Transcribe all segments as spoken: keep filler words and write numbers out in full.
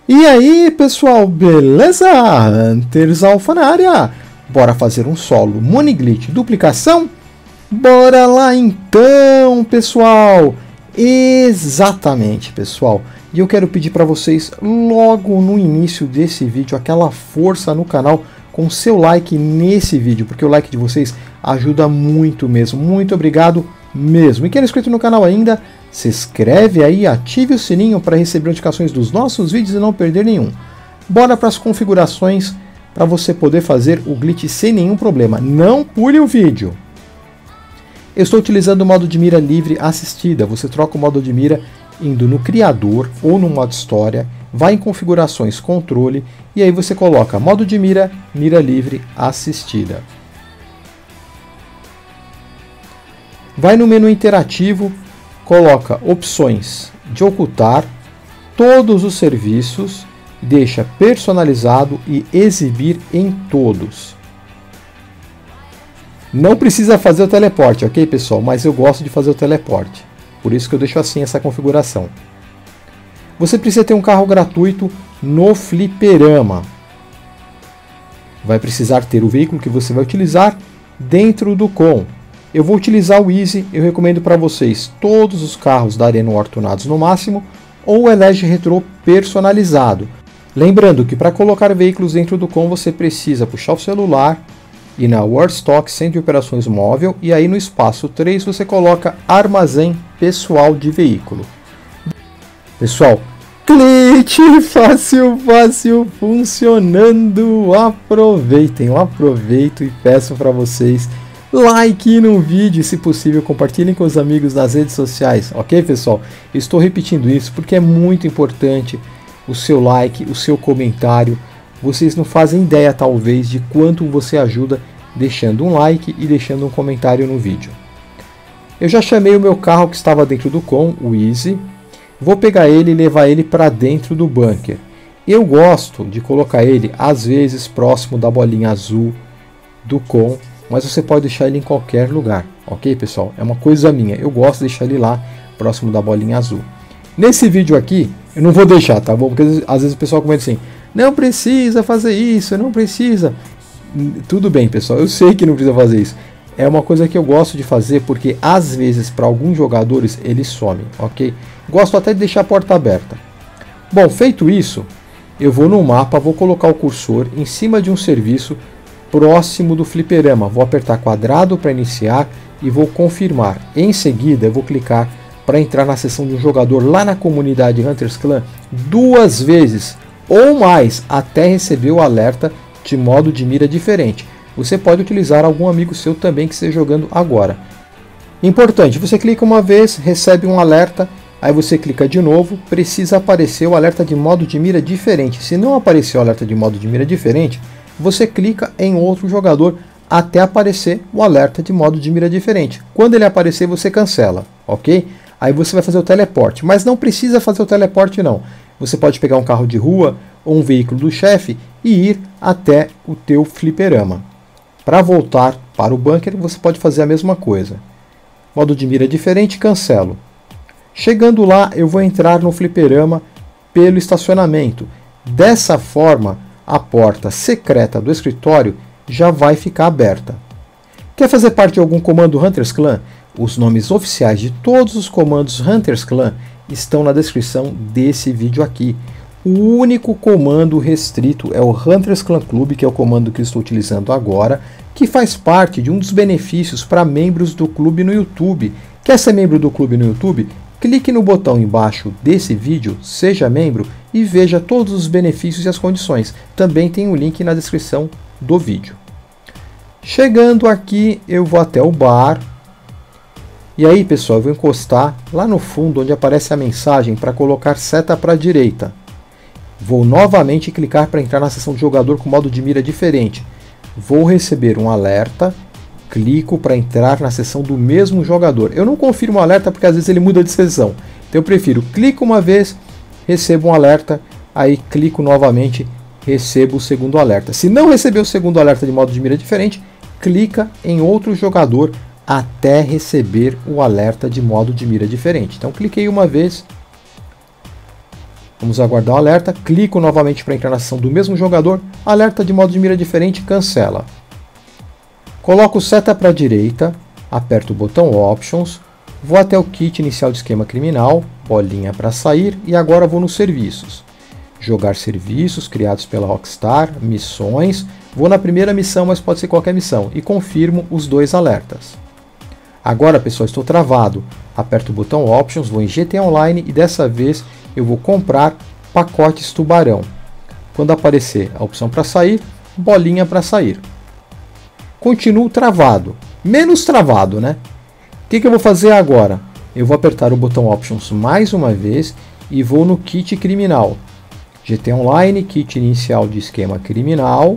E aí, pessoal, beleza? Hunters Alpha na área. Bora fazer um solo Money Glitch duplicação? Bora lá então, pessoal! Exatamente, pessoal. E eu quero pedir para vocês, logo no início desse vídeo, aquela força no canal com seu like nesse vídeo, porque o like de vocês ajuda muito mesmo. Muito obrigado mesmo. E quem não é inscrito no canal ainda, se inscreve aí, ative o sininho para receber notificações dos nossos vídeos e não perder nenhum. Bora para as configurações para você poder fazer o glitch sem nenhum problema. Não pule o vídeo. Eu estou utilizando o modo de mira livre assistida. Você troca o modo de mira indo no criador ou no modo história, vai em configurações, controle, e aí você coloca modo de mira, mira livre assistida. Vai no menu interativo, coloca opções de ocultar todos os serviços, deixa personalizado e exibir em todos. Não precisa fazer o teleporte, ok, pessoal? Mas eu gosto de fazer o teleporte. Por isso que eu deixo assim essa configuração. Você precisa ter um carro gratuito no fliperama. Vai precisar ter o veículo que você vai utilizar dentro do com. Eu vou utilizar o Easy, eu recomendo para vocês todos os carros da Arena War tunados no máximo ou o Elege Retro personalizado. Lembrando que para colocar veículos dentro do com você precisa puxar o celular, e na Warstock Centro de Operações Móvel, e aí no espaço três você coloca armazém pessoal de veículo. Pessoal, glitch fácil, fácil, funcionando. Aproveitem, eu aproveito e peço para vocês like no vídeo, se possível compartilhem com os amigos nas redes sociais, ok, pessoal? Eu estou repetindo isso porque é muito importante o seu like, o seu comentário. Vocês não fazem ideia, talvez, de quanto você ajuda deixando um like e deixando um comentário no vídeo. Eu já chamei o meu carro que estava dentro do com, o Easy. Vou pegar ele e levar ele para dentro do bunker. Eu gosto de colocar ele, às vezes, próximo da bolinha azul do com, mas você pode deixar ele em qualquer lugar, ok, pessoal? É uma coisa minha, eu gosto de deixar ele lá, próximo da bolinha azul. Nesse vídeo aqui, eu não vou deixar, tá bom? Porque às vezes o pessoal comenta assim, não precisa fazer isso, não precisa. Tudo bem, pessoal, eu sei que não precisa fazer isso. É uma coisa que eu gosto de fazer porque às vezes para alguns jogadores eles somem, ok? Gosto até de deixar a porta aberta. Bom, feito isso, eu vou no mapa, vou colocar o cursor em cima de um serviço próximo do fliperama. Vou apertar quadrado para iniciar e vou confirmar. Em seguida eu vou clicar para entrar na seção de um jogador lá na comunidade Hunters Clan duas vezes ou mais até receber o alerta de modo de mira diferente. Você pode utilizar algum amigo seu também que esteja jogando agora. Importante, você clica uma vez, recebe um alerta, aí você clica de novo, precisa aparecer o alerta de modo de mira diferente. Se não aparecer o alerta de modo de mira diferente, você clica em outro jogador até aparecer o alerta de modo de mira diferente. Quando ele aparecer, você cancela, ok? Aí você vai fazer o teleporte, mas não precisa fazer o teleporte não. Você pode pegar um carro de rua ou um veículo do chefe e ir até o teu fliperama. Para voltar para o bunker, você pode fazer a mesma coisa. Modo de mira diferente, cancelo. Chegando lá, eu vou entrar no fliperama pelo estacionamento. Dessa forma, a porta secreta do escritório já vai ficar aberta. Quer fazer parte de algum comando Hunters Clan? Os nomes oficiais de todos os comandos Hunters Clan estão na descrição desse vídeo aqui. O único comando restrito é o Hunters Clan Club, que é o comando que eu estou utilizando agora, que faz parte de um dos benefícios para membros do clube no YouTube. Quer ser membro do clube no YouTube? Clique no botão embaixo desse vídeo, seja membro e veja todos os benefícios e as condições. Também tem um link na descrição do vídeo. Chegando aqui, eu vou até o bar. E aí, pessoal, eu vou encostar lá no fundo onde aparece a mensagem para colocar seta para a direita. Vou novamente clicar para entrar na seção de jogador com modo de mira diferente. Vou receber um alerta, clico para entrar na seção do mesmo jogador. Eu não confirmo o alerta porque às vezes ele muda de seção. Então eu prefiro, clico uma vez, recebo um alerta, aí clico novamente, recebo o segundo alerta. Se não receber o segundo alerta de modo de mira diferente, clica em outro jogador até receber o alerta de modo de mira diferente. Então cliquei uma vez, Vamos aguardar o alerta, clico novamente para entrar na sessão do mesmo jogador, alerta de modo de mira diferente, cancela. Coloco seta para a direita, aperto o botão Options, vou até o kit inicial de esquema criminal, bolinha para sair e agora vou nos serviços. Jogar serviços criados pela Rockstar, missões, vou na primeira missão, mas pode ser qualquer missão, e confirmo os dois alertas. Agora, pessoal, estou travado, aperto o botão Options, vou em G T A Online e dessa vez eu vou comprar pacotes tubarão. Quando aparecer a opção para sair, bolinha para sair. Continuo travado, menos travado, né? O que, que eu vou fazer agora? Eu vou apertar o botão Options mais uma vez e vou no kit criminal. G T A Online, kit inicial de esquema criminal.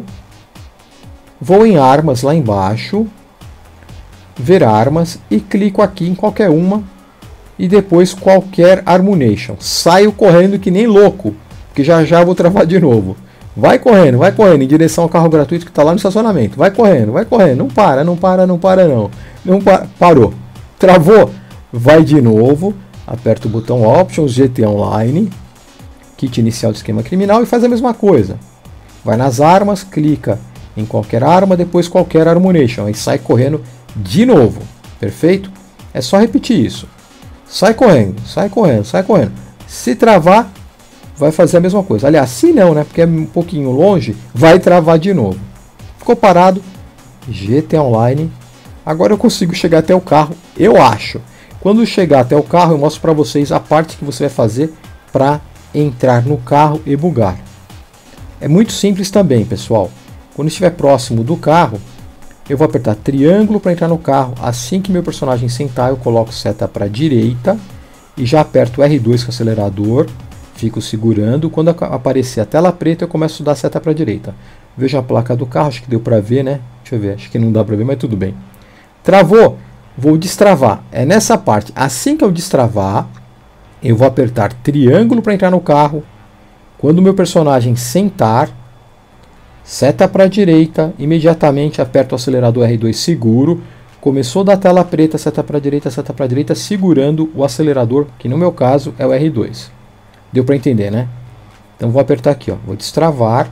Vou em armas lá embaixo, ver armas e clico aqui em qualquer uma e depois qualquer Ammunition. Saio correndo que nem louco, porque já já vou travar de novo. Vai correndo, vai correndo em direção ao carro gratuito que está lá no estacionamento. Vai correndo, vai correndo, não para, não para, não para não. Não pa parou. Travou, vai de novo, aperta o botão Options, G T A Online, kit inicial de esquema criminal e faz a mesma coisa. Vai nas armas, clica em qualquer arma, depois qualquer Ammunition, aí sai correndo de novo, perfeito? É só repetir isso. Sai correndo, sai correndo, sai correndo. Se travar, vai fazer a mesma coisa. Aliás, se não, né, porque é um pouquinho longe, vai travar de novo. Ficou parado, G T A Online. Agora eu consigo chegar até o carro, eu acho. Quando chegar até o carro, eu mostro para vocês a parte que você vai fazer para entrar no carro e bugar. É muito simples também, pessoal. Quando estiver próximo do carro, eu vou apertar triângulo para entrar no carro. Assim que meu personagem sentar, eu coloco seta para a direita e já aperto R dois com o acelerador. Fico segurando. Quando aparecer a tela preta, eu começo a dar seta para a direita. Veja a placa do carro, acho que deu para ver, né? Deixa eu ver, acho que não dá para ver, mas tudo bem. Travou, vou destravar. É nessa parte. Assim que eu destravar, eu vou apertar triângulo para entrar no carro. Quando o meu personagem sentar, seta para a direita, imediatamente aperto o acelerador R dois seguro. Começou da tela preta, seta para a direita, seta para a direita, segurando o acelerador, que no meu caso é o R dois. Deu para entender, né? Então vou apertar aqui, ó, vou destravar,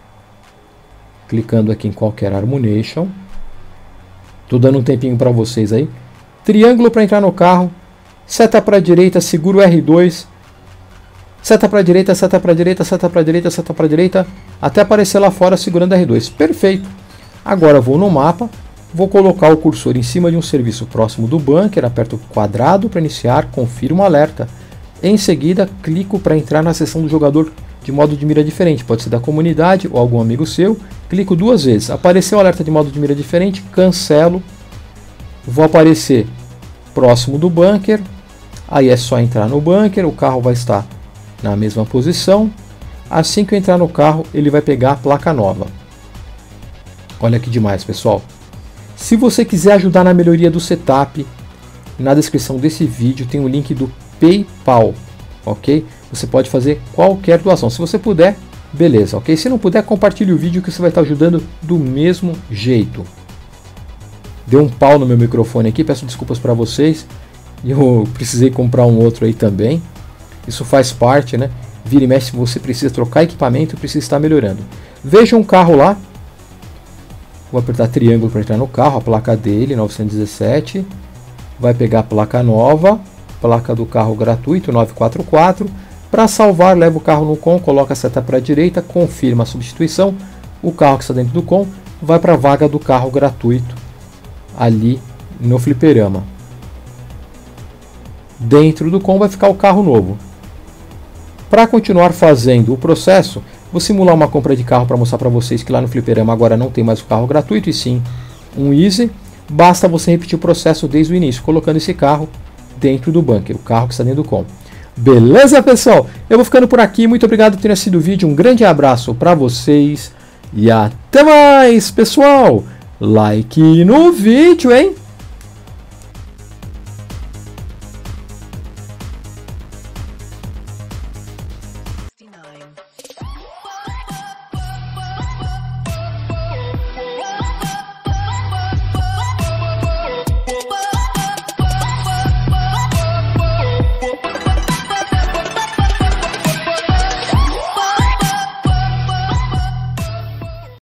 clicando aqui em qualquer Ammunition. Tô dando um tempinho para vocês aí. Triângulo para entrar no carro, seta para a direita, seguro o R dois. Seta para a direita, seta para a direita, seta para a direita, seta para a direita, até aparecer lá fora segurando R dois. Perfeito. Agora vou no mapa, vou colocar o cursor em cima de um serviço próximo do bunker, aperto quadrado para iniciar, confirmo o alerta. Em seguida, clico para entrar na seção do jogador de modo de mira diferente, pode ser da comunidade ou algum amigo seu. Clico duas vezes, apareceu o alerta de modo de mira diferente, cancelo. Vou aparecer próximo do bunker, aí é só entrar no bunker, o carro vai estar na mesma posição. Assim que eu entrar no carro, ele vai pegar a placa nova. Olha que demais, pessoal. Se você quiser ajudar na melhoria do setup, na descrição desse vídeo tem o link do PayPal, ok? Você pode fazer qualquer doação. Se você puder, beleza, ok? Se não puder, compartilhe o vídeo que você vai estar ajudando do mesmo jeito. Deu um pau no meu microfone aqui, peço desculpas para vocês. Eu precisei comprar um outro aí também. Isso faz parte, né? Vira e mexe, se você precisa trocar equipamento, precisa estar melhorando. Veja um carro lá. Vou apertar triângulo para entrar no carro, a placa dele, novecentos e dezessete. Vai pegar a placa nova, placa do carro gratuito, novecentos e quarenta e quatro. Para salvar, leva o carro no com, coloca a seta para a direita, confirma a substituição. O carro que está dentro do com vai para a vaga do carro gratuito, ali no fliperama. Dentro do com vai ficar o carro novo. Para continuar fazendo o processo, vou simular uma compra de carro para mostrar para vocês que lá no fliperama agora não tem mais o carro gratuito e sim um Easy. Basta você repetir o processo desde o início, colocando esse carro dentro do bunker, o carro que está dentro do com. Beleza, pessoal? Eu vou ficando por aqui. Muito obrigado por ter assistido o vídeo. Um grande abraço para vocês e até mais, pessoal. Like no vídeo, hein?